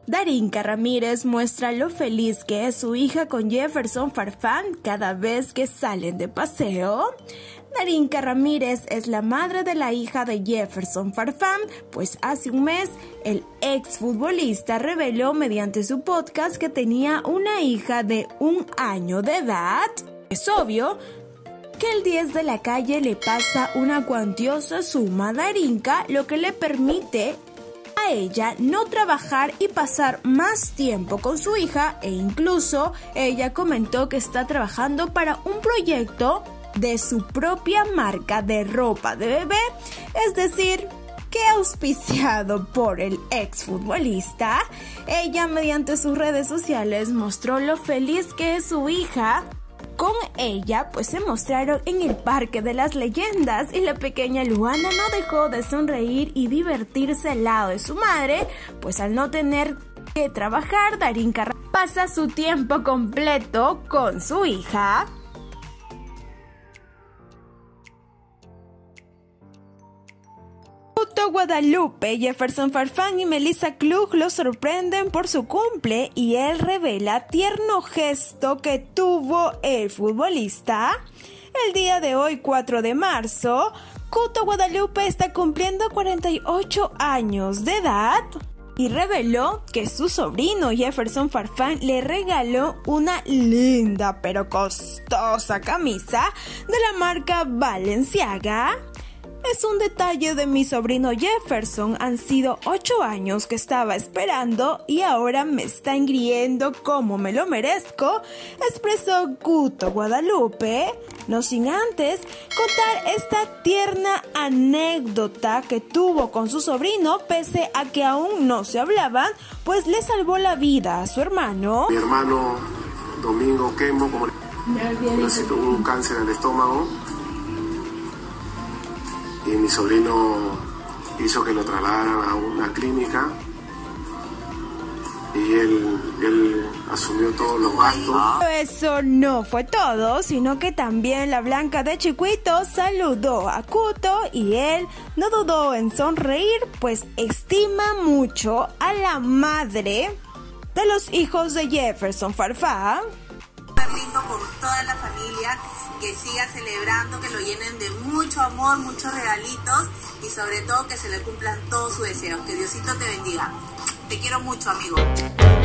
Darinka Ramírez muestra lo feliz que es su hija con Jefferson Farfán cada vez que salen de paseo. Darinka Ramírez es la madre de la hija de Jefferson Farfán, pues hace un mes el exfutbolista reveló mediante su podcast que tenía una hija de 1 año de edad. Es obvio que el 10 de la calle le pasa una cuantiosa suma a Darinka, lo que le permite a ella no trabajar y pasar más tiempo con su hija, e incluso ella comentó que está trabajando para un proyecto de su propia marca de ropa de bebé, es decir, que auspiciado por el exfutbolista. Ella mediante sus redes sociales mostró lo feliz que es su hija con ella, pues se mostraron en el Parque de las Leyendas y la pequeña Luana no dejó de sonreír y divertirse al lado de su madre, pues al no tener que trabajar, Darinka pasa su tiempo completo con su hija. Guadalupe, Jefferson Farfán y Melissa Klug lo sorprenden por su cumple y él revela tierno gesto que tuvo el futbolista. El día de hoy, 4 de marzo, Cuto Guadalupe está cumpliendo 48 años de edad y reveló que su sobrino Jefferson Farfán le regaló una linda pero costosa camisa de la marca Balenciaga. Es un detalle de mi sobrino Jefferson, han sido 8 años que estaba esperando y ahora me está engriendo como me lo merezco, expresó Cuto Guadalupe, no sin antes contar esta tierna anécdota que tuvo con su sobrino, pese a que aún no se hablaban, pues le salvó la vida a su hermano. Mi hermano Domingo Quemo, como tuvo un cáncer al estómago, y mi sobrino hizo que lo trasladaran a una clínica y él asumió todos los gastos. Eso no fue todo, sino que también la Blanca de Chiquito saludó a Cuto y él no dudó en sonreír, pues estima mucho a la madre de los hijos de Jefferson Farfán. Súper lindo por toda la familia, que siga celebrando, que lo llenen de mucho amor, muchos regalitos y sobre todo que se le cumplan todos sus deseos. Que Diosito te bendiga. Te quiero mucho, amigo.